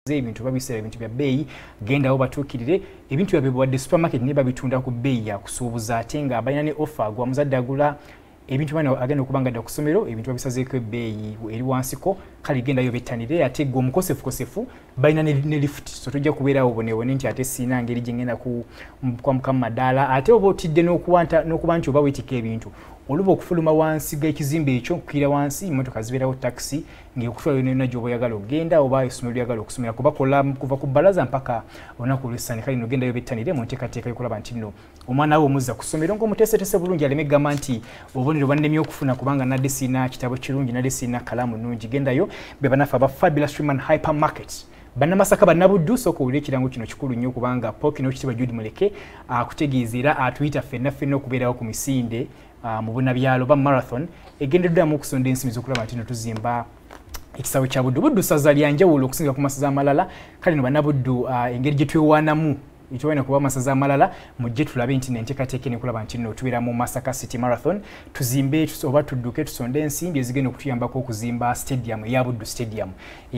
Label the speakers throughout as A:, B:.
A: ebintu babisera ebintu bya beeyi genda obatuukirire ebintu byabwe supermarket ne babitunda ku beeyi ya kusuubuza ate nga balina ne offer gwa muzadde agula ebintu bano agenda okubanga dda ku ssomero ebintu babisazeeko ebbeeyi eri wansiko kale gendayo bettanire ate gwe omukosefukosefu balina ne lift so tujja kubeerawo bonebone nti ate siina ngeri gye ngenda kwamuka mu madaala ate oba otidde n'okuba nti oba weetika ebintu oluba okufuluma wansi g'ekizimbe ekyo okukkirira wansi emmotoka zibeerawo taxi ng'ekutwala yonna gy'oba oyagala ogenda oba essomero lyagala okusomera kubakola kuva ku bbalaza mpaka olunaku olw'essande kale no gendayo bettanire mu nteekateeka y'okulaba nti nno omwana we omuzza ku ssomero ng'omuteeseteese bulungi aleme gamba nti obubonero bannemye okufuna kubanga nadde siina kitabo kirungi nadde siina kalaamu nnungi gendayo be banafe aba Fabulous Women Hypermarket bannamasaka bannabuddu sooka owulira ekirango kino kikulu nnyo kubanga pooki n'okitiibwa Judy Muleke akutegeezera atuyita ffenna okubeerawo ku misinde mu bunnabyalo ba marathon egendeddwamu okusonda ensimi z'okulaba nti no tuzimba ekisawe kya buddu ssaza lya njawulo okusinga ku masaza amalala kale no bannabuddu engeri gye twewaanamu itwena kuba masaza amalala mujje tulabe nti nenteekateeka nekulaba nti nno tubeera mu Masaka City Marathon tuzimbe oba tudduke tusonde ensimbi ezigenda okutuyambako okuzimba stadium eya Buddu Stadium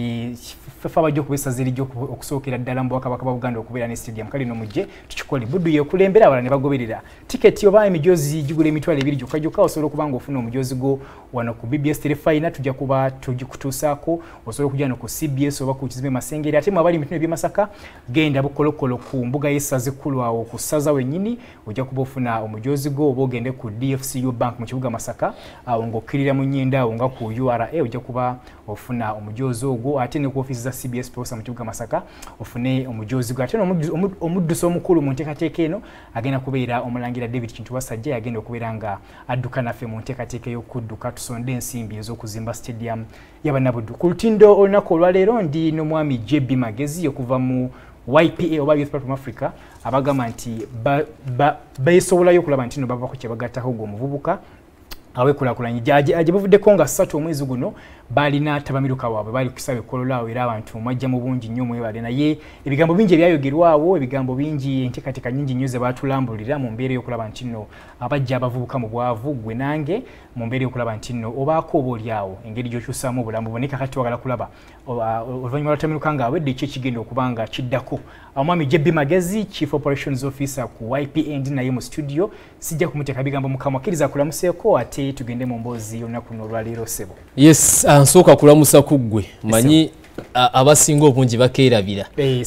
A: fefa bajja okubesaza erijja okusookera ddala mu Bwakabaka bwa Buganda okubeera ne stadium kale no mujje tukikole Buddu yekulembera abala ne bagoberera tiketi oba emijozi gigula emitwalo 2 gyokka osobola okuba nga ofuna omujozi go wano ku BBS Terefayina tujja kuba tugikutuusaako osobola okujja no ku CBS oba ku kizimbe Masengere ate mwabali mitune bye Masaka genda bukolokolo ku mbuga y'essaza ekkulu awo ku ssaza wennyini ojja kuba ofuna omujozi go oba ogende ku DFCU Bank mu kibuga Masaka awo ng'okkirira mu nnyenda awo nga ku URA ojja kuba ofuna omujozi ogwo ate ne ku ofiisi za CBS Posa mu kibuga Masaka ofune omujozi gwo ate omuddusi omukulu mu nteekateeka eno agenda kubeera omulangira David Kintu Wasajja agenda okubeera nga adduka naffe mu nteekateeka y'okudduka tusonde ensimbi ez'okuzimba stadium y'abannabuddu ku lutindo olunaku olwaleero ndi n'omwami JB Magezi okuva mu YPA oba Youth Platform Africa abagamba nti beesobolayo okulaba nti no bava ku kyebagattako gwe omuvubuka awekulakulanye aje bavuddeko nga 3 omwezi guno balina tabamiruka waabwe bali kukisabe kololaawo era abantu mwajja mu bungi nnyo mwebale naye ebigambo bingi ebyayogerwawo ebigambo bingi enteekateeka nyingi nnyo ze baatulambulira mu mbeera y'okulaba nti nno abajja abavubuka mu bwavu gwe nange mu mbeera y'okulaba nti nno obaako obaolyawo engeri gy'okyusaamu obulamu boneka kati wagala kulaba oluvannyuma lwatamiruka nga awedde ki ekigenda okuba nga kiddako omwami JB Magezi Chief Operations Officer ku YPA ndi naye mu studio sijja kumuteeka bigambo mukamwa akkiriza akulamuseeko ate tugende mu mboozi olunaku luno olwaleero ssebo.
B: Yes, nsooka kulamusa ku ggwe manyi abasinga obungi bakeerabira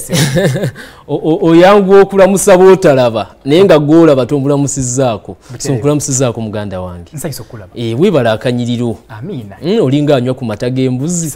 B: oyangu okulamusa bootalaba naye nga gwolaba tombulamusizzaako so nkulamusizzaako muganda wange
A: nsanyusa okulaba
B: weebala akanyiriro
A: amiina
B: olinga anywa ku mata g'embuzi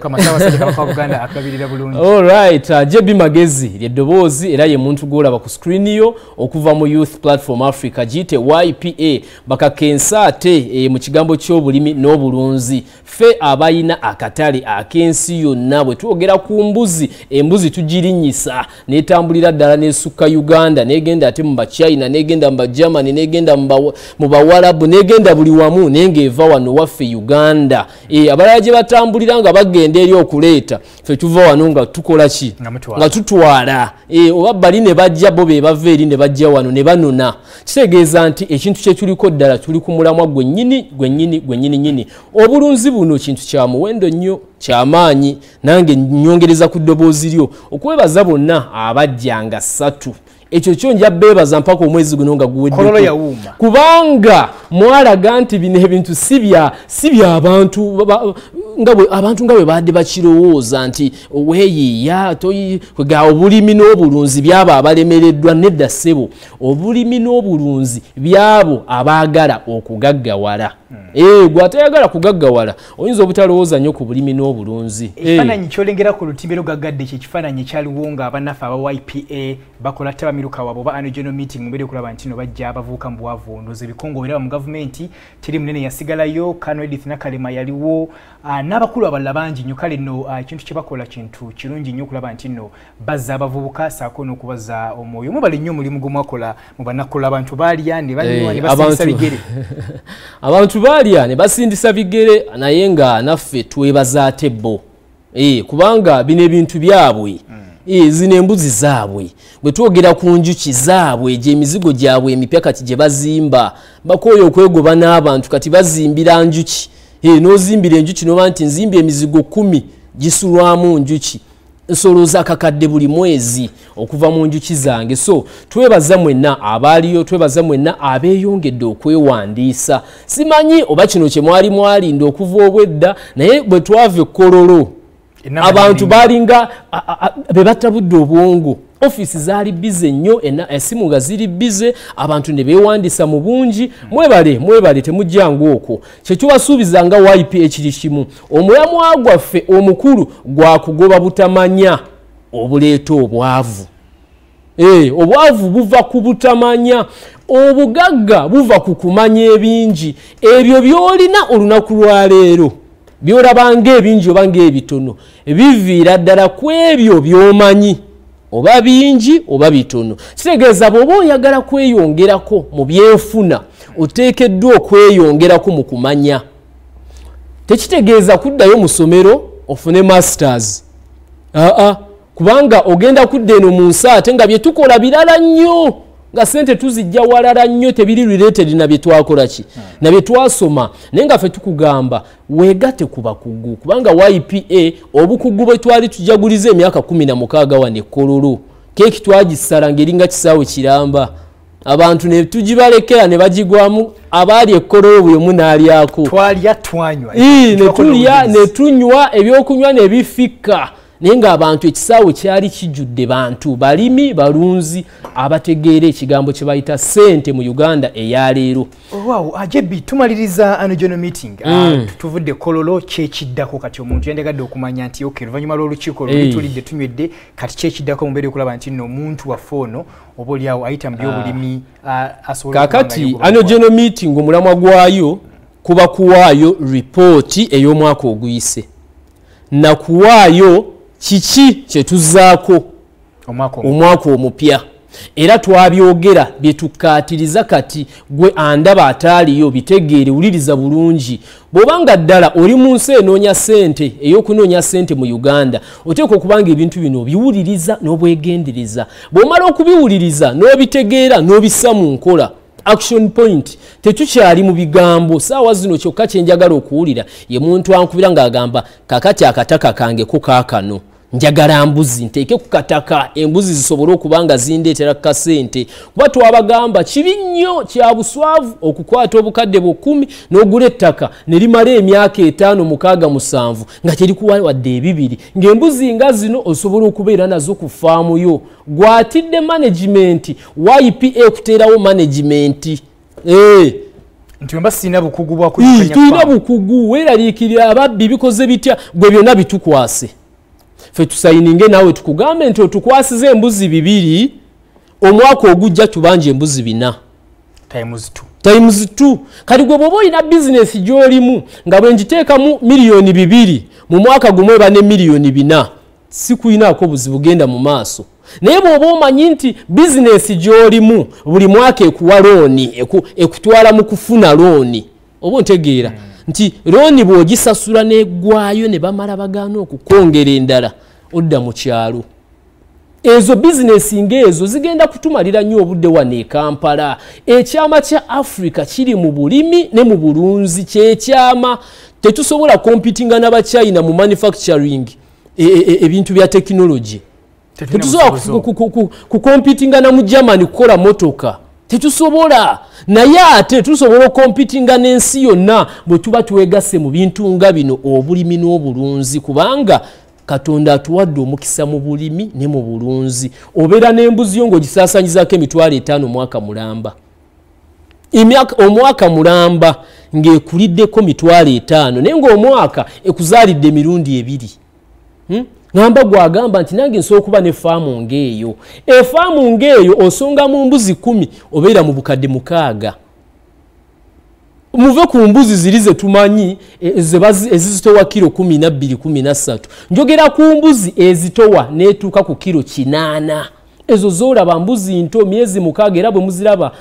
A: Buganda akabirira bulungi.
B: Alright, JB Magezi ly'eddoboozi era ye muntu gwolaba ku screen yo okuva mu Youth Platform Africa giyite YPA bakakensa ate mu kigambo ky'obulimi n'obulunzi fe abayina akatale ak'ensi yonna bwe twogera ku mbuzi embuzi tugirinyisa netambulira ddala n'esukka Uganda negenda ate mu China negenda mu Germany negenda mu Bawarabu negenda buli wamu nenge eva wano waffe Uganda abalala gye batambulira nga bagenda eri okuleeta fe tuva wano nga tukola ki nga tutwala oba bali ne bajja bo be bava eri ne bajja wano ne banona kitegeeza nti ekintu kye tuliko ddala tuli ku mulamwa gwennyini obulunzi buno kintu kya muwendo nnyo kyamaanyi nange nyongereza ku ddoboozi lyo okwebaza bonna abajjanga 3 ekyo kyo nja beebaza mpaka omwezi guno nga guweddeko kubanga mwalaga nti bino ebintu si bya abantu nga bwe badde bakirowooza nti weeyiiya ga obulimi n'obulunzi byabo abalemereddwa nedda ssebo obulimi n'obulunzi byabo abaagala okugaggawala gwe atayagala kugaggawala oyinza obutalowooza nnyo ku bulimi n'obulunzi
A: ekifaananyi kyolengera ku lutimbe lugaggadde kyekifaananyi ekyaliwo nga abannaffe aba YPA bakola tabamiruka waabwe oba annual general meeting mubere okulaba nti no bajja abavubuka mu bwavu ndoozi ebikongo biraba mu gavumenti teri munene yasigalayo Kano Edith Nakalema yaliwo n'abakulu abalala bangi nnyo kale nno ekintu kye bakola kintu kirungi nnyo okulaba nti nno bazza abavubuka saako n'okubaza omwoyo mubale nnyo omulimu gwe mwakola mu banakola abantu baalya ne banywa ne basindisa bigere
B: abantu baalya ne basindisa bigere naye nga naffe twebaza ate bo kubanga bino ebintu byabwe zino embuzi zaabwe bwe twogera ku njuki zaabwe gye emizigo gyabwe emipya kati gye bazimba bakooye okwegoba n'abantu kati bazimbira njuki n'ozimbira enjuki noba nti nzimba emizigo 10 gisulwamu njuki nsoloza akakadde buli mwezi okuva mu njuki zange. So twebaza mwenna abaaliyo, twebaza mwenna abeeyongedde okwewandiisa. Simanyi oba kino kye mwalinda okuva obwedda, naye bwe twava Kololo abantu balinga be batabudde obwongo. Office zaali bize nnyo, esimu nga ziri bize, abantu ne beewandisa mu bungi. Mwebale temujjangu okwo. Kye tubasuubizanga YPA kiri kimu. Omulamwa gwaffe omukulu gwa kugoba butamanya obuleeta obwavu. Obwavu buva ku butamanya, obugagga buva ku kumanya ebingi. Ebyo byolina olunaku lwa leero byolabanga ebingi oba ng'ebitono biviira ddala ku ebyo by'omanyi, oba bingi oba bitono. Kitegeeza bw'oba oyagala kweyongerako mu byenfuna oteekeddwa okweyongerako mu kumanya. Tekitegeeza kuddayo mu ssomero ofune masters. Kubanga ogenda kudda eno mu nsi ate nga bye tukola birala nnyo, nga sente tuzijja walala nnyo, tebiri related na bye twakola ki na bye twasoma. Naye nga ffe tukugamba weegate ku bakugu, kubanga YPA obukugu bwe twali tujaguliza emyaka 16 wano e Kololo, keeki twagisala ng'eringa kisaawe kiramba. Abantu ne tugibalekera ne bagigwamu, abaali e Kololo buli omu n'alyako.
A: Twalya twanywa.
B: Ne tunywa ebyokunywa ne bifika. Naye ng'abantu ekisaawe kyali kijjudde bantu balimi balunzi abategeera ekigambo kye bayita ssente mu Uganda eya leero.
A: Wow, Ajebi tumaliriza ano jono meeting. Tuvudde Kololo kyekiddako kati omuntu yandegadde okumanya nti okay, luvannyuma lw'olukiiko lwetulidde tunywedde kati kyekiddako mu mbeera okulaba nti nno omuntu waffe ono oba oliawo ayita mu by'obulimi asobola
B: kakati ano jono meeting omulamwa gwayo kuba kuwaayo ripooti ey'omwaka oguyise na kuwaayo kiki kye tuzzaako omwaka omupya. Era twabyogera bye tukaatiriza kati gwe andaba ataaliyo bitegeere wuliriza bulungi. Bw'obanga ddala oli mu nsi enoonya ssente ey'okunoonya ssente mu Uganda, oteekwa okubanga ebintu bino obiwuliriza n'obwegendereza. Bw'omala okubiwuliriza n'obitegeera n'obissa mu nkola, action point, tetukyali mu bigambo. Saawa zino kyokka kye njagala okuwulira ye muntu ankubira ng'agamba kakati akataka kange ko kaakano njagala mbuzi nteeke ku kataka, embuzi zisobole okubanga zindeetera kasente. Kuba twabagamba kibi nnyo kya buswavu okukwata obukadde bwo 10 n'ogula ettaka ne limala emyaka 5, 6, 7 nga terikuwa wadde ebibiri, ng'embuzi nga zino osobola okubeera nazo ku faamu yo. Gwatidde management, YPA kuteerawo management.
A: Nti mba sina bukugu bwa kuyikanya.
B: Tulina bukugu, weeraliikirira ababbi bikoze bitya, gwe byonna bitukwase. Fe tusayininge nawe tukugambe nti otukwasize embuzi 2, omwaka ogujja tubanje embuzi 4 times 2. Kati gwe bw'oba olina bizinesi gy'olimu nga bwe ngiteekamu miliyoni 2 mu mwaka gumu eba ne miliyoni 4, si kuyinaako buzibu genda mu maaso. Naye bw'oba omanyi nti bizinesi gy'olimu buli mwaka ekuwa looni, ekutwala mu kufuna looni, oba ontegeera nti looni bw'ogisasula n'eggwayo ne bamala bagaana okukongera endala, odda mu kyalo. Ezo bizinesi ng'ezo zigenda kutumalira nnyo obudde wano e Kampala. Ekyama kya Africa kiri mu bulimi ne mu bulunzi, kyekyama. Tetusobola kompitinga n'Abachina mu manufacturing ebintu bya technology. Tetusobola kukompitinga na mu Germany kukola motoka. Tetusobola. Naye ate tusobola kompitinga n'ensi yonna bwe tuba tuwegasse mu bintu nga bino obulimi n'obulunzi, kubanga Katonda atuwadde omukisa mu bulimi ne mu bulunzi. Obeera n'embuzi yo ng'ogisaasanyizaako emitwalo 5 omwaka mulamba. Omwaka mulamba ng'ekuliddeko mitwalo 5, naye ng'omwaka ekuzaalidde emirundi 2. Ngamba gwagamba nti nange nsobola okuba ne faamu ng'eyo. Efaamu ng'eyo osonga mu mbuzi 10 obeera mu bukadde 6. Muve ku mbuzi ziri ze tumanyi ezizitowa kilo 12, 13. Njogera ku mbuzi ezitowa netuuka ku kilo 8. Ezo zoolaba mbuzi nto myezi 6 era bwe muziraba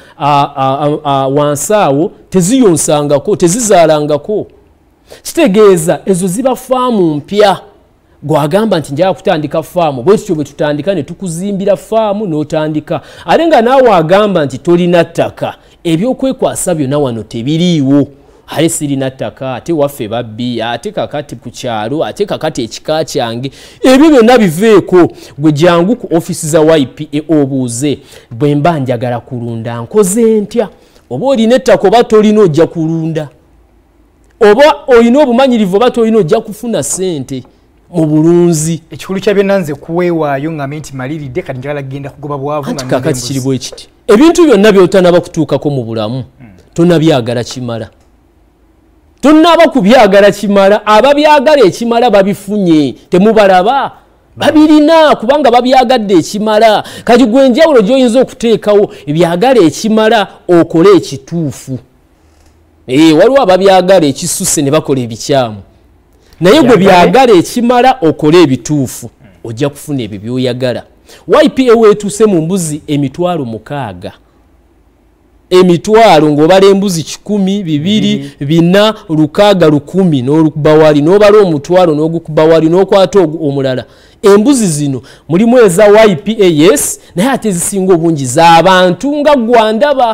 B: wansi awo teziyonsangako, tezizaalangako. Kitegeeza ezo ziba faamu mpya. Gwagamba nti njagala kutandika faamu, bwe tutyo bwe tutandika ne tukuzimbira faamu n'otandika. Ate nga naawe agamba nti tolina ttaka, ebyokwekwasa byonna wano tebiriiwo. ale sirina ttaka ate waffe babbi ate kakati ku kyalo ate kakati ekika kyange ebyo byonna biveeko gwe jangu ku ofisi za YPA obuuze bwe mba njagala kulunda nkoze ntya oba olina ettaka oba tolina ojja kulunda oba olina obumanyirivu oba tolina ojja kufuna ssente mu bulunzi
A: ekikulu kya byonna nze kuweewaayo ng'ambe nti maliridde kati njagala kugenda kugoba bwavu nga
B: kakati kiri bwe kiti ebintu byonna byotanaba kutuukako mu bulamu tonabyagala kimala tonnaba kubyagala kimala ababyagala ekimala babifunye temubalaba babirina kubanga babyagadde ekimala kati gwe enjawulo gy'oyinza okuteekawo ebyagala ekimala okole ekituufu waliwo ababyagala ekisusse ne bakola ebikyamu naye gwe byagala ekimala okole ebituufu ojja kufuna ebyo byoyagala YPA weetuuse mu mbuzi 6,000 emitwalo ng'obala embuzi 100, 200, 400, 600, 1,000 n'olukuba wali n'obala omutwalo n'ogukuba wali n'okwata omulala embuzi zino mulimu eza YPA yes naye ate zisinga obungi z'abantu nga gwandaba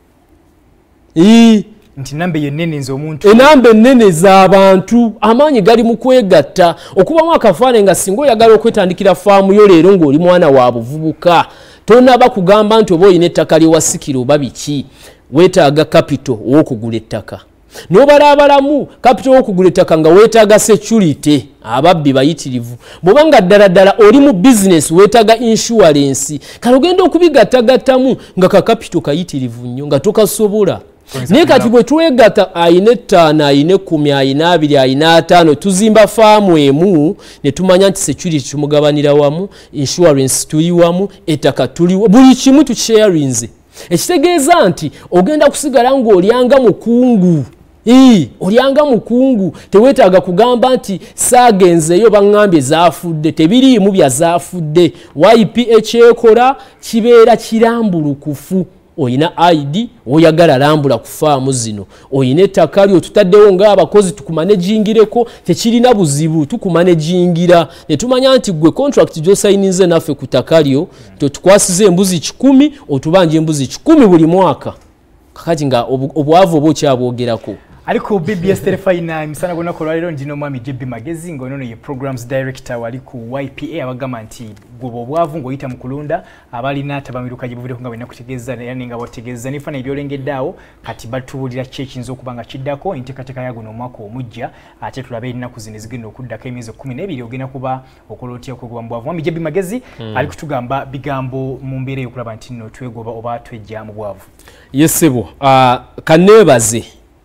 A: nti nambe yennene nze omuntu
B: enambe ennene z'abantu amaanyi gali mu kwegatta okubamu akafaane nga singa oyagala okwetandikira faamu yo leero ng'oli mwana wa buvubuka tonaba kugamba nti oba olina ettaka lyewasikira oba biki weetaaga kapito ow'okugula ettaka n'obalaabalamu kapito ow'okugula ettaka nga weetaaga security ababbi bayitirivu bw'oba nga ddala oli mu bizinesi weetaaga insurance kale ogenda okubigattagattamu nga kakapito kayitirivu nnyo nga tokasobola naye kati bwe twegatta ayina 5 ayina 10 ayina 2 ayina 5 tuzimba faamu emu ne tumanya nti security tumugabanira wamu insurance tuli wamu ettaka tuli buli kimu tukisharinze ekitegeeza nti ogenda kusigala ng'olyanga mukungu olyanga mukungu teweetaaga kugamba nti saagenzeeyo baŋŋambye zaafudde tebiriimu bya zaafudde YPA kyekola kibeera kirambulukufu oyina ID oyagala lambula ku faamu zino oyina ettaka lyo tutaddewo ng'abakozi tukumanejingireko tekirina buzibu tukumanejingira ne tumanya nti gwe contract gy'osayinize naffe ku ttaka lyo tukwasize embuzi 10 otubanja embuzi 10 buli mwaka kakati nga obwavu oba okyabwogerako
A: Aliko BBS Terefayina misana gona kolwalero ndino mwami JB Magezi ngono ye programs director wali ku YPA abagamba nti gobo bwavu ngoyita mu kulunda abalina tabamiruka gibuvire kunga bina kutegeza yani nga botegeza nifana ebyolengeddawo kati batubulira chekinzo okubanga kiddako entekateka yago no mwaka omujja ate tulabe ina kuzinizigenda okuddako emyezo 12 ogena kuba okolotya okugoba bwavu mwami JB Magezi ali kutugamba bigambo mu mbere yokulaba nti no twegoba oba twejja mu bwavu
B: yesebo kanebaze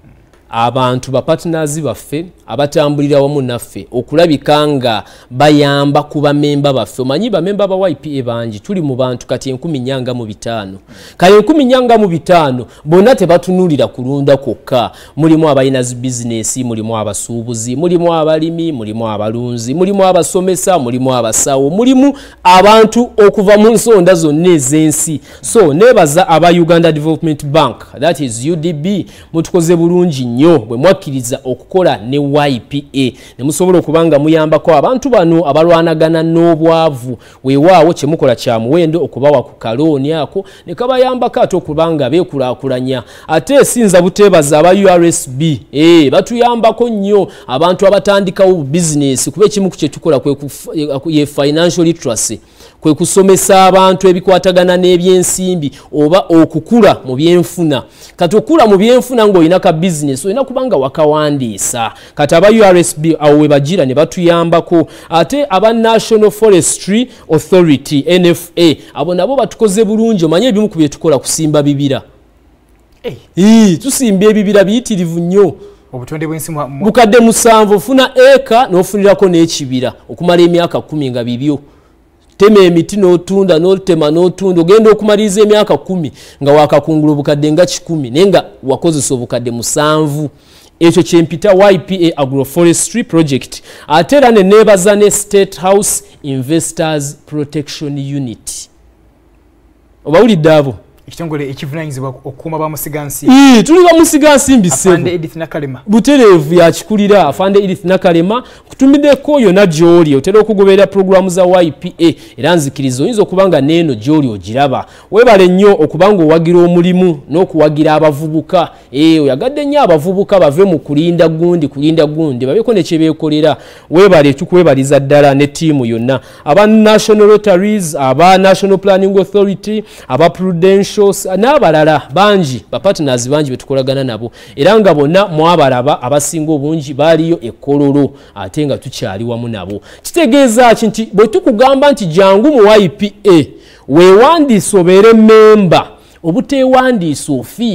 B: abantu ba partners baffe abatambulira wamu naffe okulabika nga bayamba kuba memba baffe omanyi ba memba ba YPA banji tuli mu bantu kati 10,500 kale 10,500 bonna tebatunulira kulunda kokka mulimu abayina business mulimu abasuubuzi mulimu abalimi mulimu abalunzi mulimu abasomesa mulimu abasawo mulimu abantu okuva mu nsonda zonna ez'ensi so nebaza aba Uganda Development Bank that is UDB mutukoze bulungi nnyo bwe mwakkiriza okukola ne YPA ne musobola okubanga muyambako abantu bano abalwanagana n'obwavu weewaawo kye mukola kya muwendo okubawa ku kalooni ako ne kabayambako ate okubanga beekulaakulanya ate esinza buteebaza aba URSB batuyambako nnyo abantu abatandikawo business kuba ekimu ku kye tukola ye financial literacy kwe kusomesa abantu ebikwatagana n'ebyensimbi oba okukula mu byenfuna kati okula mu byenfuna ng'olina ka business olina kubanga wakawandiisa kati aba URSB awo we bagira ne batuyambako ate aba National Forestry Authority NFA abo nabo batukoze bulungi omanye ebimu ku bye tukola kusimba bibira tusimba ebibira biyitirivu nnyo
A: obutonde bw'ensi
B: bukadde 7 ofuna eka n'ofunirako n'ekibira okumala emyaka 10 nga bibyo tema emiti n'otunda n'otema n'otunda ogenda okumaliriza emyaka 10 nga wakakungula obukadde nga 10 naye nga wakozesa obukadde 7 ekyo kyempita YPA Agroforestry Project ate era ne neebaza ne State House Investors Protection Unit obawulidde abo
A: ekitongole ekivunanyizibwa okukuuma bamusigansi
B: tuli bamusigansimbi
A: Afande Edith Nakalema
B: butereevu yakikulira Afande Edith Nakalema kutumiddeko yonna gy'oli otera okugoberera pulogulaamu za YPA era nzikiriza oyinza okubanga neeno gy'oli ogiraba weebale nnyo okubanga owagira omulimu n'okuwagira abavubuka oyagadde nnyo abavubuka bave mu kulinda gundi babeeko ne kye beekolera weebale tukwebaliza ddala ne ttiimu yonna aba National Rotaries aba National Planning Authority aba Prudentials n'abalala bangi bapartners bangi betukolagana nabo era nga bonna mwabalaba abasinga obungi baaliyo ekkololo ate nga tukyali wamu nabo kitegeeza ki nti bwe tukugamba nti jangu mu YPA weewandiisa obeere memba obuteewandiisa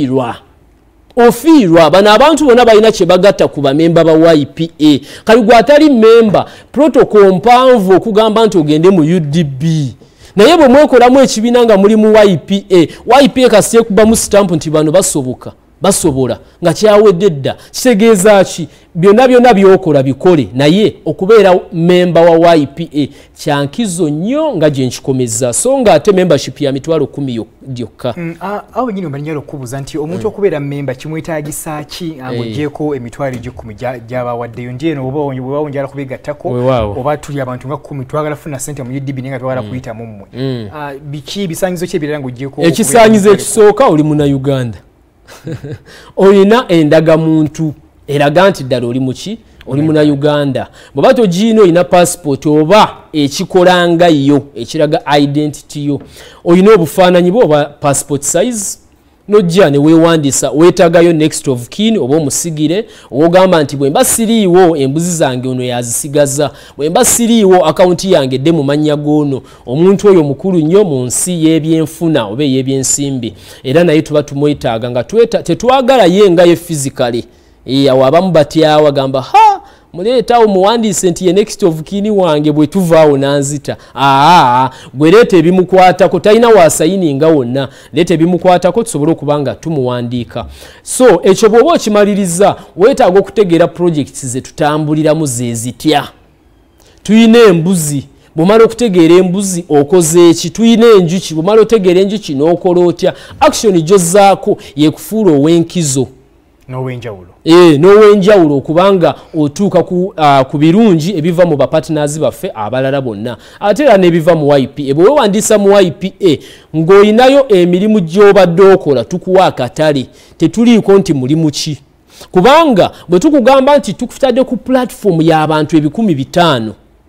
B: ofiirwa bano abantu bonna balina kye bagatta ku bamemba ba YPA kali gwe atali memba protocol mpanvu okugamba nti ogende mu UDB naye bwe mwekolamu ekibiina nga muli mu YPA kasite kubamu stamp nti bano basobola nga kyawedde dda kitegeeza ki byonna byokola bikole naye okubeera memba wa YPA kyankizo nnyo nga gye nkikomeza so nga ate membership ya mitwalo 10 gyokka
A: awo nyine omanyalo okubuuza nti omuntu okubeera memba kimwetaagisa ki ng'oggyeko emitwalo 10 gy'abawaddeyo ndyeno oba wawonjala kubigattako oba tuli abantu nga 10 twagala funa ssente mu UDB naye nga twagala kuyitamu mmwe biki bisaanyizo ki ebirala ng'oggyeko
B: ekisaanyizo ekisooka oli Munnayuganda olina endagamuntu eraga nti ddala oli muki oli Munnayuganda bw'oba togiina olina passport oba ekikolanga yo ekiraga identity yo olina obufaananyi bwo oba passport size nojja ne weewandiisa weetaagayo next of kin oba omusigire ogamba nti bwe mba siriiwo embuzi zange ono yazisigaza bwe mba siriiwo akawunti yange dde mu mannya goono omuntu oyo mukulu nnyo mu nsi y'ebyenfuna oba ey'ebyensimbi era naye tuba tumwetaaga nga tetwagala ye nga ye physically awo abamu batyawa gamba muleetawo muwandiise nti ye next of kin wange bwe tuvaawo nanzita gwe leeta ebimukwatako talina waasayininga wonna leeta ebimukwatako tusobole okuba nga tumuwandiika so ekyo bw'oba okimaliriza weetaaga okutegeera projects ze tutambuliramu ze zitya tuyina embuzi bw'omala okutegeera embuzi okoze eki tuyina enjuki bw'omala otegeera enjuki n'okola otya action gy'ozzaako yekufuula ow'enkizo n'ow'enjawulo okubanga otuuka ku birungi ebiva mu bapartners baffe abalala bonna ate era n'ebiva mu YPA bwe weewandiisa mu YPA ng'olinayo emirimu gy'obadde okola tukuwa akatale tetuliiko nti mulimu ki kubanga bwe tukugamba nti tukutadde ku platform y'abantu 500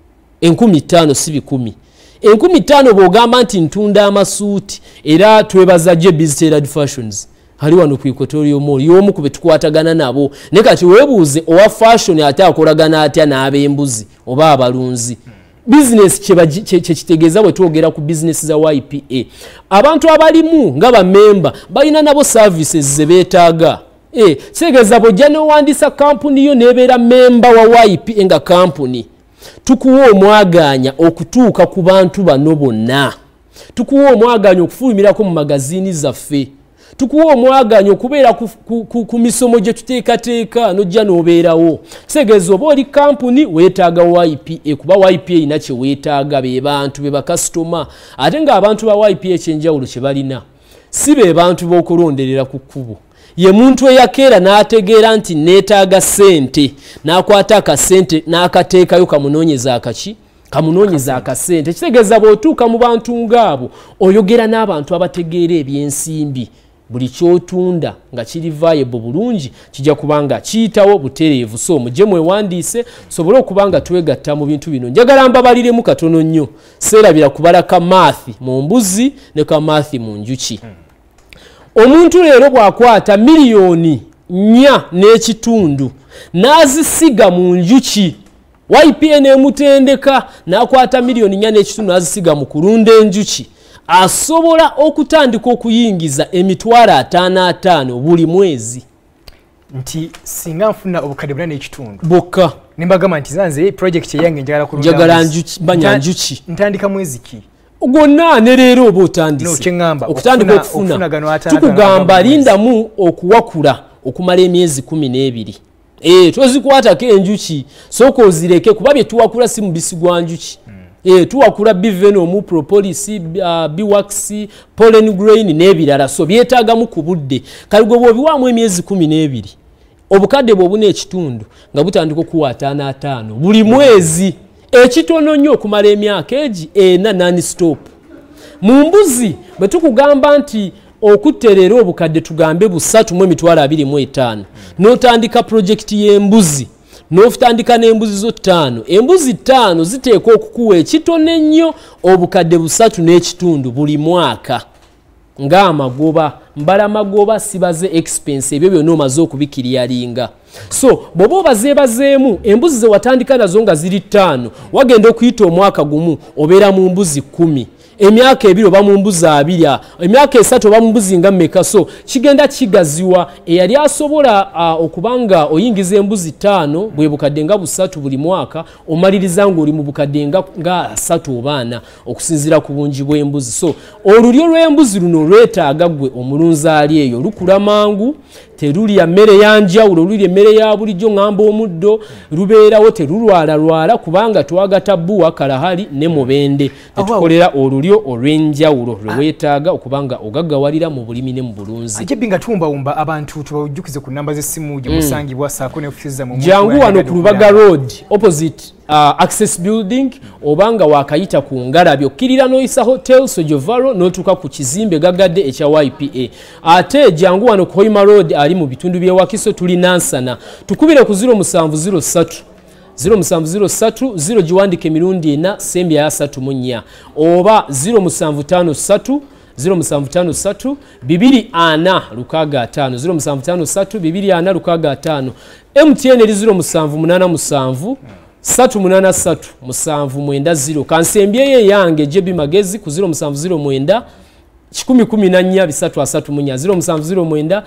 B: 5,000 si 10 5,000 bw'ogamba nti ntunda amasuuti era twebaza Ebiwozi Fashions hali wano ku Equatorial Mall y'omu ku betukwatagana nabo ne kati weebuuze owa fashion ate akolagana atya n'ab'embuzi oba abalunzi business kye kitegeeza bwe twogera ku business za YPA abantu abalimu nga bamemba balina nabo services ze beetaaga kitegeeza bw'ojja n'owandiisa kampuni yo n'ebeera memba wa YPA nga kampuni tukuwa omwaganya okutuuka ku bantu bano bonna tukuwa omwaganya okufulumirako mu magaziini zaffe tukuwa omwaganya okubeera ku misomo gye tuteekateeka nojja n'obeerawo kitegeeza oba oli kampuni weetaaga YPA kuba YPA ina kye weetaaga be bantu be bakasitoma ate ng'abantu ba YPA ekyenjawulo kye balina si be bantu b'okulonderera ku kkubo ye muntu eyakeera n'ategeera nti neetaaga ssente n'akwata akasente n'akateekayo kamunoonyeza akasente kitegeeza bw'otuuka mu bantu ng'abo oyogera n'abantu abategeera ebyensimbi buli kyotunda nga kiri viable bulungi kijja kubanga kiyitawo butereevu so mujje mwewandiise sobole okubanga twegatta mu bintu bino njagala mbabaliremu katono nnyo seerabira kubala ka maathi mu mbuzi ne ka maathi mu njuki omuntu leero bw'akwata miliyoni 4 n'ekitundu n'azisiga mu njuki YPA n'emutendeka n'akwata miliyoni 4 n'ekitundu n'azisiga mu kulunda enjuki asobola okutandika okuyingiza emitwalo 55 buli mwezi
A: nti singa nfuna obukadde 4 n'ekitundu
B: bokka
A: nimbagamba nti zanze project yange njagala kulunda
B: njagala njuki banya njuki
A: ntandika mwezi ki
B: gonna ne leero oba otandise okutandika okufuna tukugamba lindamu okuwakula okumala emyezi 12 tozikwatako enjuki sooka ozireke kuba bye tuwakula si mubisi gwa njuki tuwakula bivenom, propolis, biwax, pollen grain n'ebirala so byetaagamu ku budde kale gwe bw'obiwaamu emyezi 12 obukadde bw'obuna ekitundu nga butandika okuwa 5 buli mwezi ekitono nnyo okumala emyaka egi 4 non-stop. Mu mbuzi bwe tukugamba nti okutterera obukadde tugambe 3.25 n'otandika projekiti y'embuzi n'ofutandika n'embuzi zo 5 embuzi 5 ziteekwa okukuwa ekitono ennyo obukadde 3.5 buli mwaka ng'amagoba mbala magoba sibaze expense ebyo byonna omaze okubikiriyalinga so bw'oba obazeebazeemu embuzi ze watandika nazo nga ziri 5 wagenda okuyita omwaka gumu obeera mu mbuzi 10 emyaka 2 oba mu mbuzi 2 emyaka 3 oba mu mbuzi nga mmeka so kigenda kigaziwa eyali asobola okubanga oyingiza embuzi 5 bwe bukadde nga 3 buli mwaka omaliriza ng'oli mu bukadde nga 3 oba 4 okusinziira ku bungi bw'embuzi so olulyo lw'embuzi luno lwetaaga gwe omulunzi ali eyo lukula mangu terulya mmere yanjawulo lulya emmere ya bulijjo ngamba omuddo lubeerawo terulwala kubanga twagata bbuwa kalahali ne mubende tetukolera olulyo olw'enjawulo lweweetaaga okubanga ogaggawalira mu bulimi ne mu bulunzi
A: ajebbi nga tuwumbawumba abantu tubajjukize ku namba z'essimu gye musangibwa saako ne ofiisi zammwe
B: jangu wano ku Lubaga Road opposite Access Building obanga wakayita ku Ngalabi okkirira n'oyisa Hotel Sojovaro n'otuuka ku kizimbe gaggadde ekya YPA ate jangu wano ku Hoima Road ali mu bitundu by'e Wakiso tuli Nansana tukubire ku 0703 0 giwandike emirundi 4 sembya ya 3 oba 0753 0753 240 655 0753 240 655 MTN eri 0787 383 790 kansembye yange JB Magezi ku 0709 14 334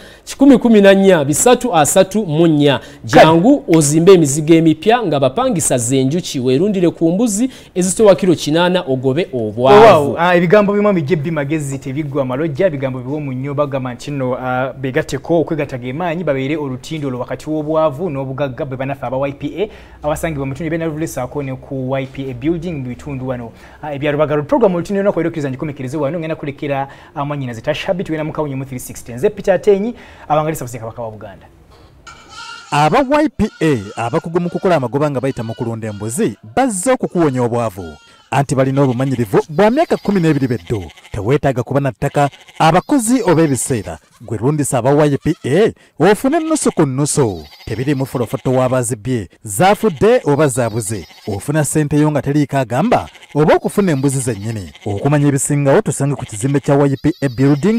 B: 0709 jangu ozimbe emizigo emipya nga bapangisa zenjuki werundire ku mbuzi ezitowa kilo 8 ogobe obwavu
A: ebigambo bimu JB Magezi tebigwa malojja ebigambo biwo mu nnyo bagamba kino begateko okwegatagemaanyi babeere olutindo lo wakati w'obwavu n'obugagga bwe banafa aba YPA abasangibwa mu tundu bena rulesa akone ku YPA building mu bitundu wano ebya Lubaga program olutindo no kwelekeza njikomekereze wano ngena kulekera amanyina zitashabi tuwena mukawunye mu 360 nze Peter Atenyi abangalisa buseka bakawa Buganda
C: aba YPA abakugu mu kukola amagoba nga bayita mu kulonda embuzi bazza okukuwonya obwavu anti balina obumanyirivu bwa myaka 12 beddo teweetaaga kuba na ttaka abakozi oba ebiseera gwe lundisa aba YPA ofune nusu ku nusu tebiri mu folofoto w'abazibye zaafudde oba zaabuze ofuna ssente yo nga teriiko agamba oba okufuna embuzi zennyini okumanya ebisingawo tusange ku kizimbe kya YPA building